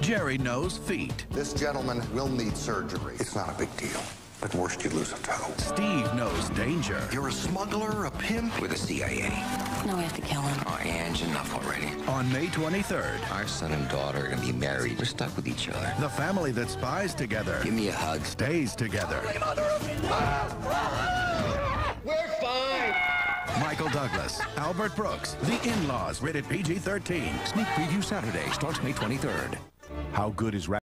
Jerry knows feet. This gentleman will need surgery. It's not a big deal. At worst, you lose a toe. Steve knows danger. You're a smuggler, a pimp? With the CIA. No, we have to kill him. Oh, Ange, enough already. On May 23rd, Our son and daughter are gonna be married. We're stuck with each other. the family that spies together Give me a hug. stays together. We're fine! Michael Douglas, Albert Brooks, The In-Laws, rated PG-13. Sneak preview Saturday starts May 23rd. How good is